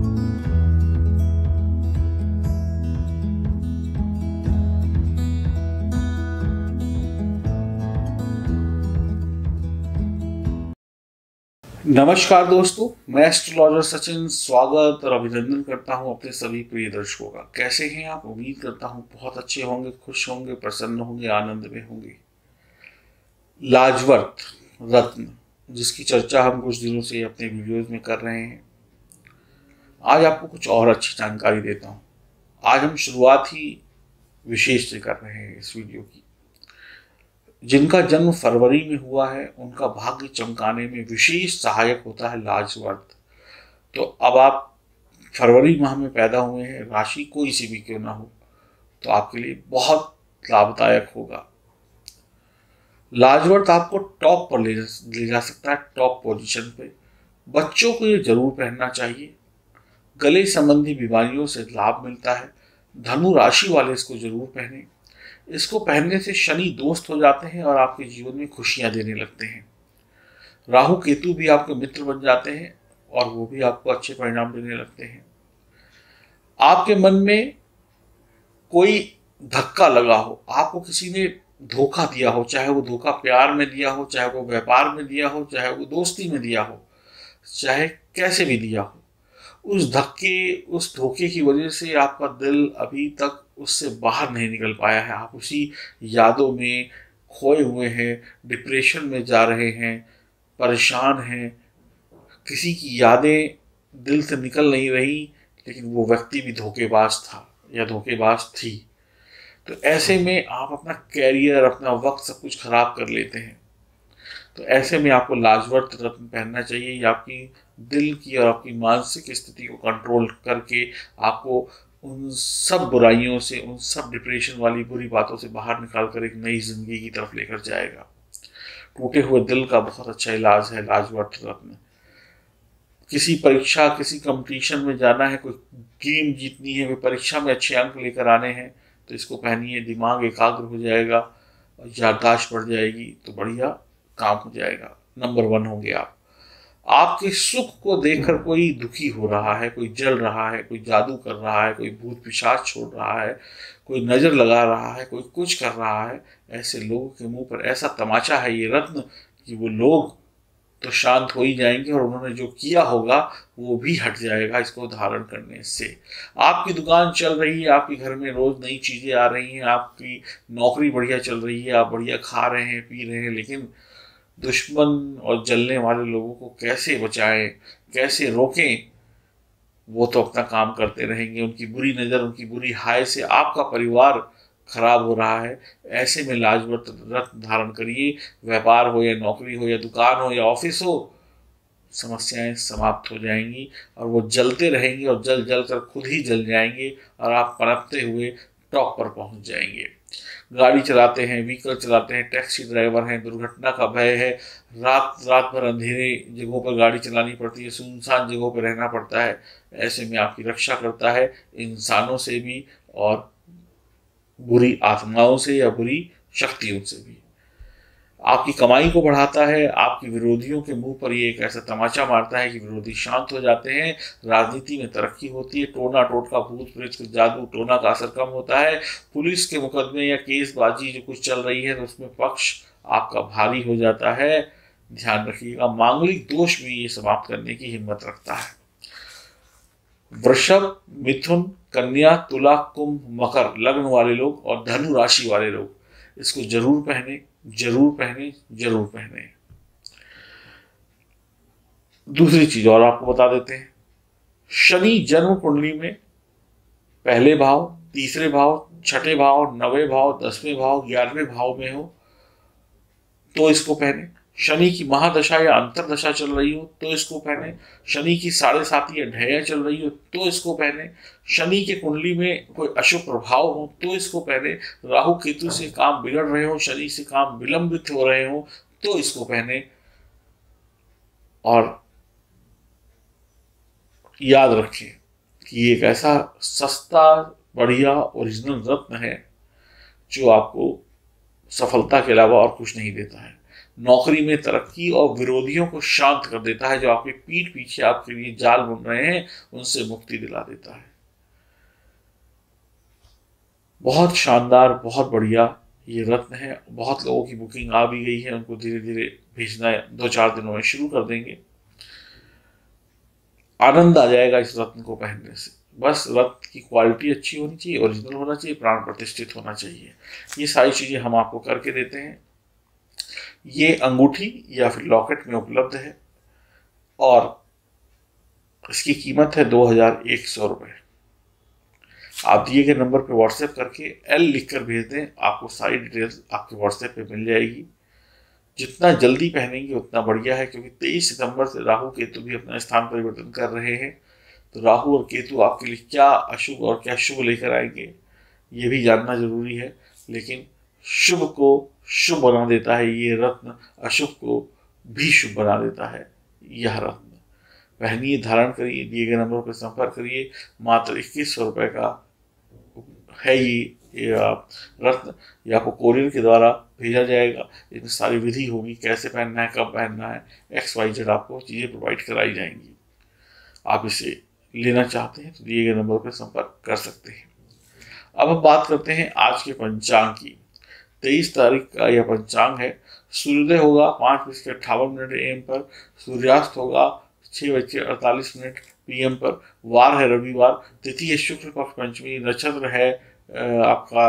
नमस्कार दोस्तों, मैं एस्ट्रोलॉजर सचिन स्वागत और अभिनंदन करता हूं अपने सभी प्रिय दर्शकों का। कैसे हैं आप? उम्मीद करता हूं बहुत अच्छे होंगे, खुश होंगे, प्रसन्न होंगे, आनंद में होंगे। लाजवर्त रत्न, जिसकी चर्चा हम कुछ दिनों से अपने वीडियोज में कर रहे हैं, आज आपको कुछ और अच्छी जानकारी देता हूं। आज हम शुरुआत ही विशेष से कर रहे हैं इस वीडियो की। जिनका जन्म फरवरी में हुआ है उनका भाग्य चमकाने में विशेष सहायक होता है लाजवर्त। तो अब आप फरवरी माह में पैदा हुए हैं, राशि कोई सी भी क्यों ना हो, तो आपके लिए बहुत लाभदायक होगा। लाजवर्त आपको टॉप पर ले जा सकता है, टॉप पोजीशन पे। बच्चों को ये जरूर पहनना चाहिए। गले संबंधी बीमारियों से लाभ मिलता है। धनु राशि वाले इसको जरूर पहने। इसको पहनने से शनि दोस्त हो जाते हैं और आपके जीवन में खुशियां देने लगते हैं। राहु केतु भी आपके मित्र बन जाते हैं और वो भी आपको अच्छे परिणाम देने लगते हैं। आपके मन में कोई धक्का लगा हो, आपको किसी ने धोखा दिया हो, चाहे वो धोखा प्यार में दिया हो, चाहे वो व्यापार में दिया हो, चाहे वो दोस्ती में दिया हो, चाहे कैसे भी दिया हो, उस धक्के, उस धोखे की वजह से आपका दिल अभी तक उससे बाहर नहीं निकल पाया है। आप उसी यादों में खोए हुए हैं, डिप्रेशन में जा रहे हैं, परेशान हैं। किसी की यादें दिल से निकल नहीं रही, लेकिन वो व्यक्ति भी धोखेबाज था या धोखेबाज थी। तो ऐसे में आप अपना कैरियर, अपना वक्त सब कुछ खराब कर लेते हैं। तो ऐसे में आपको लाजवर्त रत्न पहनना चाहिए। ये आपकी दिल की और आपकी मानसिक स्थिति को कंट्रोल करके आपको उन सब बुराइयों से, उन सब डिप्रेशन वाली बुरी बातों से बाहर निकाल कर एक नई जिंदगी की तरफ लेकर जाएगा। टूटे हुए दिल का बहुत अच्छा इलाज है लाजवर्त रत्न। किसी परीक्षा, किसी कंपटीशन में जाना है, कोई गेम जीतनी है, कोई परीक्षा में अच्छे अंक लेकर आने हैं, तो इसको पहनिए। दिमाग एकाग्र हो जाएगा, याददाश्त बढ़ जाएगी, तो बढ़िया काम हो जाएगा। नंबर 1 होंगे आप। आपके सुख को देखकर कोई दुखी हो रहा है, कोई जल रहा है, कोई जादू कर रहा है, कोई भूत पिशाच छोड़ रहा है, कोई नजर लगा रहा है, कोई कुछ कर रहा है, ऐसे लोगों के मुंह पर ऐसा तमाचा है ये रत्न कि वो लोग तो शांत हो ही जाएंगे और उन्होंने जो किया होगा वो भी हट जाएगा इसको धारण करने से। आपकी दुकान चल रही है, आपके घर में रोज नई चीजें आ रही हैं, आपकी नौकरी बढ़िया चल रही है, आप बढ़िया खा रहे हैं, पी रहे हैं, लेकिन दुश्मन और जलने वाले लोगों को कैसे बचाएं, कैसे रोकें, वो तो अपना काम करते रहेंगे। उनकी बुरी नज़र, उनकी बुरी हाय से आपका परिवार खराब हो रहा है। ऐसे में लाजवर्त रत्न धारण करिए। व्यापार हो या नौकरी हो या दुकान हो या ऑफिस हो, समस्याएं समाप्त हो जाएंगी और वो जलते रहेंगे और जल जल कर खुद ही जल जाएंगे और आप पनपते हुए टॉप पर पहुंच जाएंगे। गाड़ी चलाते हैं, व्हीकल चलाते हैं, टैक्सी ड्राइवर हैं, दुर्घटना का भय है, रात रात भर अंधेरे जगहों पर गाड़ी चलानी पड़ती है, सुनसान जगहों पर रहना पड़ता है। ऐसे में आपकी रक्षा करता है इंसानों से भी और बुरी आत्माओं से या बुरी शक्तियों से भी। आपकी कमाई को बढ़ाता है। आपके विरोधियों के मुंह पर ये एक ऐसा तमाचा मारता है कि विरोधी शांत हो जाते हैं। राजनीति में तरक्की होती है। टोना टोटका, भूत प्रेत, जादू टोना का असर कम होता है। पुलिस के मुकदमे या केसबाजी जो कुछ चल रही है तो उसमें पक्ष आपका भारी हो जाता है। ध्यान रखिएगा, मांगलिक दोष भी ये समाप्त करने की हिम्मत रखता है। वृषभ, मिथुन, कन्या, तुला, कुंभ, मकर लग्न वाले लोग और धनु राशि वाले लोग इसको जरूर पहने, जरूर पहने, जरूर पहने। दूसरी चीज और आपको बता देते हैं, शनि जन्म कुंडली में पहले भाव, तीसरे भाव, छठे भाव, 9वें भाव, 10वें भाव, 11वें भाव में हो तो इसको पहने। शनि की महादशा या अंतरदशा चल रही हो तो इसको पहने। शनि की 7.5 या ढैया चल रही हो तो इसको पहने। शनि के कुंडली में कोई अशुभ प्रभाव हो तो इसको पहने। राहु केतु से काम बिगड़ रहे हो, शनि से काम विलंबित हो रहे हो तो इसको पहने। और याद रखें कि एक ऐसा सस्ता, बढ़िया, ओरिजिनल रत्न है जो आपको सफलता के अलावा और कुछ नहीं देता है। नौकरी में तरक्की और विरोधियों को शांत कर देता है। जो आपके पीठ पीछे आपके लिए जाल बुन रहे हैं उनसे मुक्ति दिला देता है। बहुत शानदार, बहुत बढ़िया ये रत्न है। बहुत लोगों की बुकिंग आ भी गई है, उनको धीरे धीरे भेजना 2-4 दिनों में शुरू कर देंगे। आनंद आ जाएगा इस रत्न को पहनने से। बस रत्न की क्वालिटी अच्छी होनी चाहिए, ओरिजिनल होना चाहिए, प्राण प्रतिष्ठित होना चाहिए। ये सारी चीजें हम आपको करके देते हैं। ये अंगूठी या फिर लॉकेट में उपलब्ध है और इसकी कीमत है 2100 रुपये। आप दिए गए नंबर पे व्हाट्सएप करके एल लिखकर भेज दें, आपको सारी डिटेल्स आपके व्हाट्सएप पे मिल जाएगी। जितना जल्दी पहनेंगे उतना बढ़िया है, क्योंकि 23 सितंबर से राहु केतु भी अपना स्थान परिवर्तन कर रहे हैं। तो राहु और केतु आपके लिए क्या अशुभ और क्या शुभ लेकर आएंगे ये भी जानना जरूरी है। लेकिन शुभ को शुभ बना देता है ये रत्न, अशुभ को भी शुभ बना देता है यह रत्न। पहनिए, धारण करिए, दिए गए नंबर पर संपर्क करिए। मात्र 2100 रुपये का है ये रत्न। ये आपको कोरियर के द्वारा भेजा जाएगा। इसमें सारी विधि होगी, कैसे पहनना है, कब पहनना है, XYZ आपको चीज़ें प्रोवाइड कराई जाएंगी। आप इसे लेना चाहते हैं तो दिए गए नंबर पर संपर्क कर सकते हैं। अब हम बात करते हैं आज के पंचांग की। 23 तारीख का यह पंचांग है। सूर्योदय होगा 5:58 AM पर, सूर्यास्त होगा 6:48 PM पर। वार है रविवार, तिथि है शुक्ल पक्ष पंचमी, नक्षत्र है आपका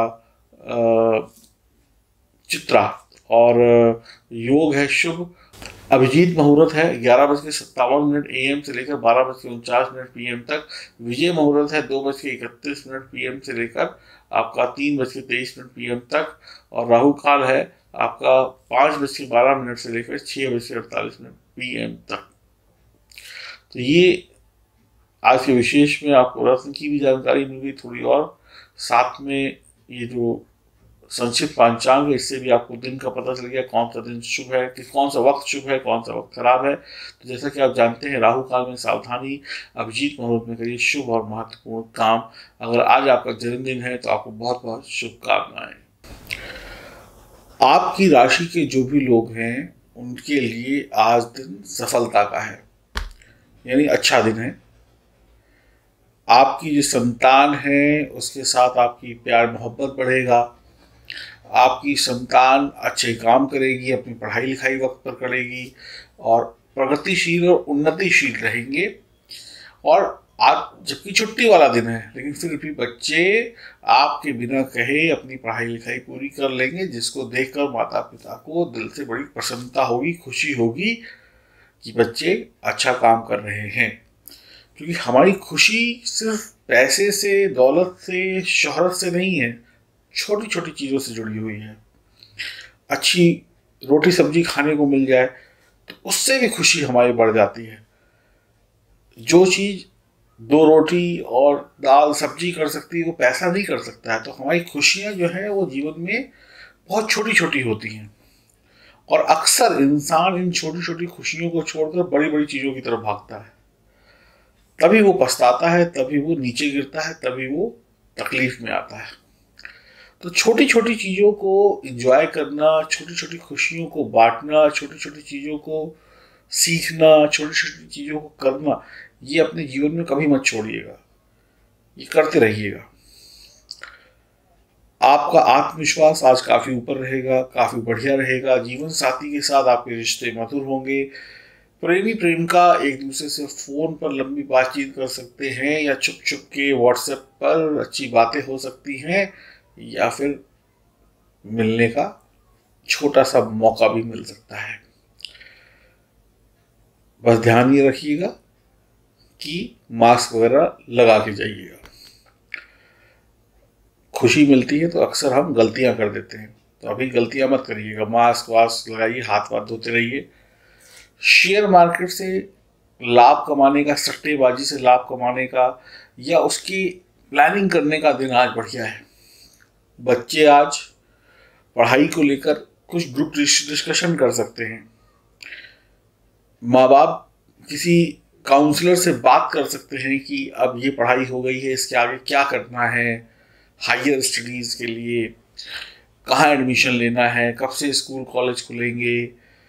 चित्रा और योग है शुभ। अभिजीत मुहूर्त है 11:57 AM से लेकर 12:49 PM तक। विजय मुहूर्त है 2:31 PM से लेकर आपका 3:23 PM तक। और राहु काल है आपका 5:12 से लेकर 6:48 PM तक। तो ये आज के विशेष में आपको रत्न की भी जानकारी मिल गई थोड़ी, और साथ में ये जो संक्षिप्त पंचांग है इससे भी आपको दिन का पता चल गया, कौन सा दिन शुभ है, कि कौन सा वक्त शुभ है, कौन सा वक्त खराब है। तो जैसा कि आप जानते हैं, राहु काल में सावधानी, अभिजीत मुहूर्त में करिए शुभ और महत्वपूर्ण काम। अगर आज आपका जन्मदिन है तो आपको बहुत बहुत शुभकामनाएं। आपकी राशि के जो भी लोग हैं उनके लिए आज दिन सफलता का है, यानी अच्छा दिन है। आपकी जो संतान है उसके साथ आपकी प्यार मोहब्बत बढ़ेगा। आपकी संतान अच्छे काम करेगी, अपनी पढ़ाई लिखाई वक्त पर करेगी और प्रगतिशील और उन्नतिशील रहेंगे। और आज जबकि छुट्टी वाला दिन है, लेकिन फिर भी बच्चे आपके बिना कहे अपनी पढ़ाई लिखाई पूरी कर लेंगे, जिसको देखकर माता पिता को दिल से बड़ी प्रसन्नता होगी, खुशी होगी कि बच्चे अच्छा काम कर रहे हैं। क्योंकि हमारी खुशी सिर्फ पैसे से, दौलत से, शोहरत से नहीं है, छोटी छोटी चीज़ों से जुड़ी हुई है। अच्छी रोटी सब्जी खाने को मिल जाए तो उससे भी खुशी हमारी बढ़ जाती है। जो चीज़ 2 रोटी और दाल सब्जी कर सकती है वो पैसा नहीं कर सकता है। तो हमारी खुशियाँ जो हैं वो जीवन में बहुत छोटी छोटी होती हैं, और अक्सर इंसान इन छोटी छोटी खुशियों को छोड़कर बड़ी बड़ी चीज़ों की तरफ भागता है। तभी वो पछताता है, तभी वो नीचे गिरता है, तभी वो तकलीफ में आता है। तो छोटी छोटी चीज़ों को एंजॉय करना, छोटी छोटी खुशियों को बांटना, छोटी छोटी चीज़ों को सीखना, छोटी छोटी चीज़ों को करना, ये अपने जीवन में कभी मत छोड़िएगा, ये करते रहिएगा। आपका आत्मविश्वास आज काफ़ी ऊपर रहेगा, काफ़ी बढ़िया रहेगा। जीवन साथी के साथ आपके रिश्ते मधुर होंगे। प्रेमी प्रेमिका एक दूसरे से फ़ोन पर लंबी बातचीत कर सकते हैं, या छुप छुप के व्हाट्सएप पर अच्छी बातें हो सकती हैं, या फिर मिलने का छोटा सा मौका भी मिल सकता है। बस ध्यान ये रखिएगा कि मास्क वगैरह लगा के जाइएगा। खुशी मिलती है तो अक्सर हम गलतियां कर देते हैं, तो अभी गलतियां मत करिएगा। मास्क वास्क लगाइए, हाथ वाथ धोते रहिए। शेयर मार्केट से लाभ कमाने का, सट्टेबाजी से लाभ कमाने का या उसकी प्लानिंग करने का दिन आज बढ़िया है। बच्चे आज पढ़ाई को लेकर कुछ ग्रुप डिस्कशन कर सकते हैं। माँ बाप किसी काउंसलर से बात कर सकते हैं कि अब ये पढ़ाई हो गई है, इसके आगे क्या करना है, हायर स्टडीज़ के लिए कहाँ एडमिशन लेना है, कब से स्कूल कॉलेज खुलेंगे,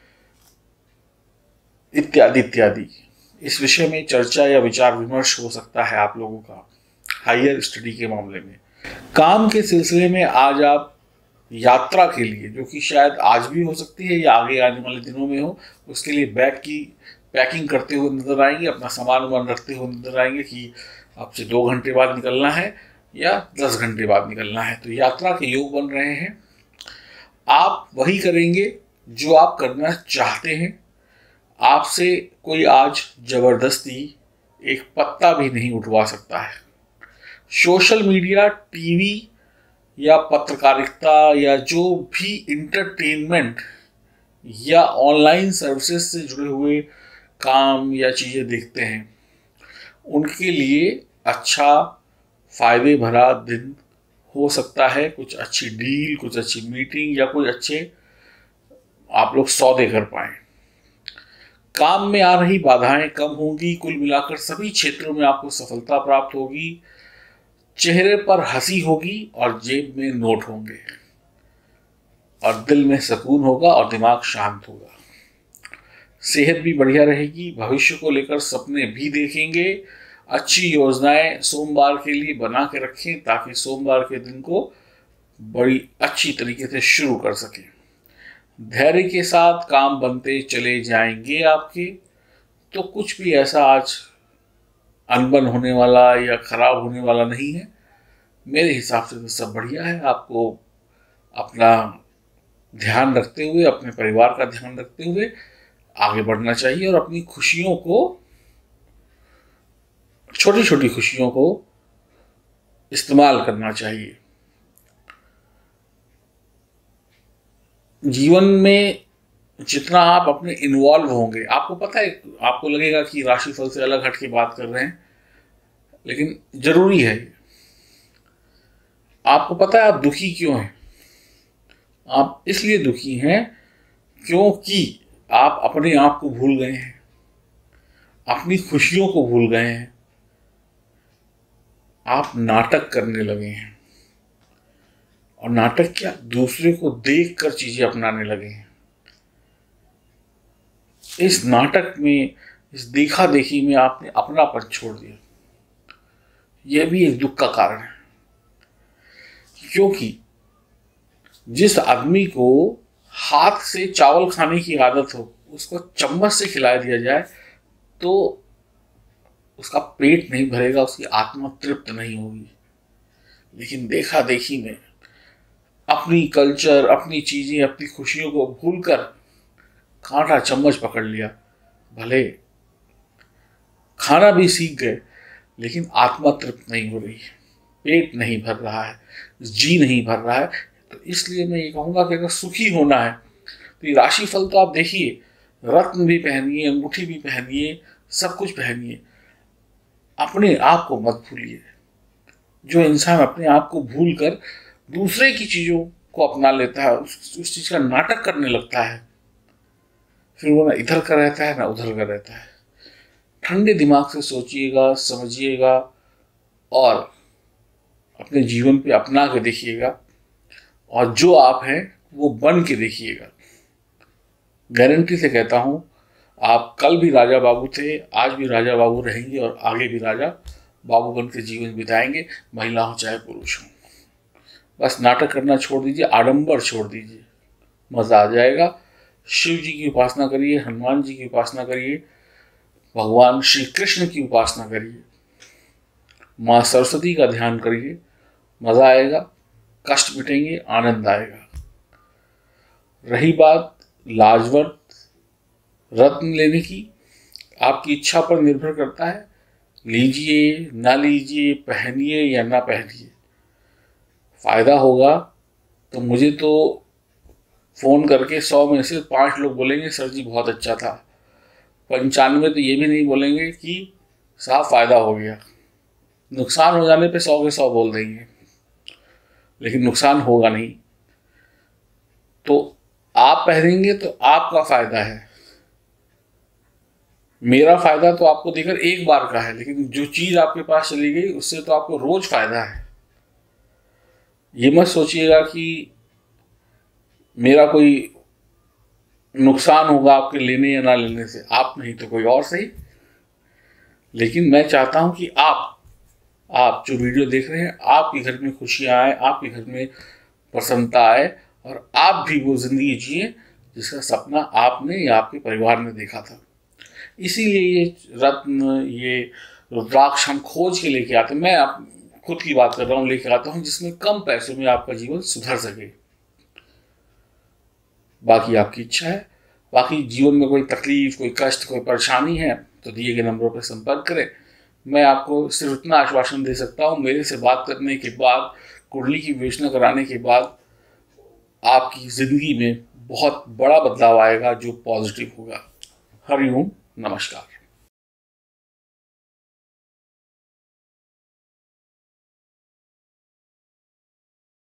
इत्यादि इत्यादि। इस विषय में चर्चा या विचार विमर्श हो सकता है आप लोगों का हायर स्टडी के मामले में। काम के सिलसिले में आज आप यात्रा के लिए, जो कि शायद आज भी हो सकती है या आगे आने वाले दिनों में हो, उसके लिए बैग की पैकिंग करते हुए नजर आएंगे, अपना सामान वामान रखते हुए नजर आएंगे कि आपसे 2 घंटे बाद निकलना है या 10 घंटे बाद निकलना है। तो यात्रा के योग बन रहे हैं। आप वही करेंगे जो आप करना चाहते हैं। आपसे कोई आज जबरदस्ती एक पत्ता भी नहीं उठवा सकता है। सोशल मीडिया, टीवी या पत्रकारिता या जो भी इंटरटेनमेंट या ऑनलाइन सर्विसेज से जुड़े हुए काम या चीज़ें देखते हैं, उनके लिए अच्छा फायदे भरा दिन हो सकता है। कुछ अच्छी डील, कुछ अच्छी मीटिंग या कुछ अच्छे आप लोग सौदे कर पाए। काम में आ रही बाधाएं कम होंगी। कुल मिलाकर सभी क्षेत्रों में आपको सफलता प्राप्त होगी। चेहरे पर हंसी होगी और जेब में नोट होंगे और दिल में सुकून होगा और दिमाग शांत होगा। सेहत भी बढ़िया रहेगी। भविष्य को लेकर सपने भी देखेंगे। अच्छी योजनाएं सोमवार के लिए बना के रखें ताकि सोमवार के दिन को बड़ी अच्छी तरीके से शुरू कर सकें। धैर्य के साथ काम बनते चले जाएंगे आपके। तो कुछ भी ऐसा आज अनबन होने वाला या खराब होने वाला नहीं है। मेरे हिसाब से तो सब बढ़िया है। आपको अपना ध्यान रखते हुए, अपने परिवार का ध्यान रखते हुए आगे बढ़ना चाहिए और अपनी खुशियों को, छोटी छोटी खुशियों को इस्तेमाल करना चाहिए। जीवन में जितना आप अपने इन्वॉल्व होंगे, आपको पता है, आपको लगेगा कि राशिफल से अलग हट के बात कर रहे हैं, लेकिन जरूरी है। आपको पता है आप दुखी क्यों हैं? आप इसलिए दुखी हैं क्योंकि आप अपने आप को भूल गए हैं, अपनी खुशियों को भूल गए हैं। आप नाटक करने लगे हैं और नाटक क्या, दूसरे को देखकर चीजें अपनाने लगे हैं। इस नाटक में, इस देखा देखी में आपने अपनापन छोड़ दिया। यह भी एक दुख का कारण है, क्योंकि जिस आदमी को हाथ से चावल खाने की आदत हो, उसको चम्मच से खिला दिया जाए तो उसका पेट नहीं भरेगा, उसकी आत्मा तृप्त नहीं होगी। लेकिन देखा देखी में अपनी कल्चर, अपनी चीजें, अपनी खुशियों को भूलकर कांटा चम्मच पकड़ लिया। भले खाना भी सीख गए, लेकिन आत्मा तृप्त नहीं हो रही है, पेट नहीं भर रहा है, जी नहीं भर रहा है। तो इसलिए मैं ये कहूँगा कि अगर सुखी होना है तो ये राशिफल तो आप देखिए, रत्न भी पहनिए, अंगूठी भी पहनिए, सब कुछ पहनिए, अपने आप को मत भूलिए। जो इंसान अपने आप को भूल कर दूसरे की चीजों को अपना लेता है, उस चीज का नाटक करने लगता है, फिर वो ना इधर का रहता है ना उधर का रहता है। ठंडे दिमाग से सोचिएगा, समझिएगा और अपने जीवन पे अपना के देखिएगा और जो आप हैं वो बन के देखिएगा। गारंटी से कहता हूं, आप कल भी राजा बाबू थे, आज भी राजा बाबू रहेंगे और आगे भी राजा बाबू बन के जीवन बिताएंगे, महिला हो चाहे पुरुष हो। बस नाटक करना छोड़ दीजिए, आडंबर छोड़ दीजिए, मजा आ जाएगा। शिव जी की उपासना करिए, हनुमान जी की उपासना करिए, भगवान श्री कृष्ण की उपासना करिए, माँ सरस्वती का ध्यान करिए, मजा आएगा, कष्ट मिटेंगे, आनंद आएगा। रही बात लाजवंत रत्न लेने की, आपकी इच्छा पर निर्भर करता है, लीजिए ना लीजिए, पहनिए या ना पहनिए। फायदा होगा तो मुझे तो फोन करके 100 में से 5 लोग बोलेंगे सर जी बहुत अच्छा था, 95 तो ये भी नहीं बोलेंगे कि साहब फायदा हो गया। नुकसान हो जाने पे 100 के 100 बोल देंगे, लेकिन नुकसान होगा नहीं। तो आप पहनेंगे तो आपका फायदा है, मेरा फायदा तो आपको देकर एक बार का है, लेकिन जो चीज आपके पास चली गई उससे तो आपको रोज फायदा है। ये मत सोचिएगा कि मेरा कोई नुकसान होगा आपके लेने या ना लेने से, आप नहीं तो कोई और सही। लेकिन मैं चाहता हूं कि आप जो वीडियो देख रहे हैं, आपके घर में खुशियां आए, आपके घर में प्रसन्नता आए, और आप भी वो जिंदगी जिए जिसका सपना आपने या आपके परिवार ने देखा था। इसीलिए ये रत्न, ये रुद्राक्ष हम खोज के लेके आते हैं। मैं आप खुद की बात कर रहा हूँ, लेके आता हूँ जिसमें कम पैसों में आपका जीवन सुधर सके। बाकी आपकी इच्छा है। बाकी जीवन में कोई तकलीफ, कोई कष्ट, कोई परेशानी है तो दिए गए नंबरों पर संपर्क करें। मैं आपको सिर्फ इतना आश्वासन दे सकता हूँ, मेरे से बात करने के बाद, कुंडली की विवेचना कराने के बाद आपकी जिंदगी में बहुत बड़ा बदलाव आएगा जो पॉजिटिव होगा। हरिओम, नमस्कार।